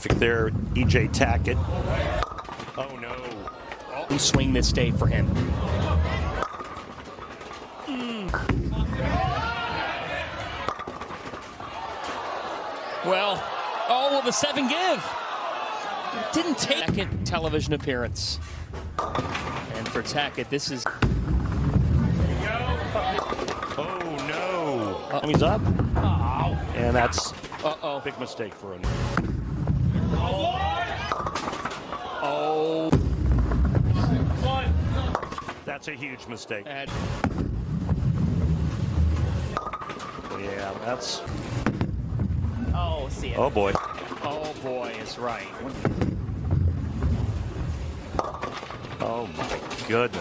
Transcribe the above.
Perfect there, E.J. Tackett. Oh, no. Oh. Swing this day for him. Well, will the 7 give? Didn't take second television appearance. And for Tackett, this is... Oh, no. He's up. Oh. And that's a big mistake for him. Oh. That's a huge mistake. And yeah, that's... oh, see it. Oh, boy. Oh, boy, is right. Oh, my goodness.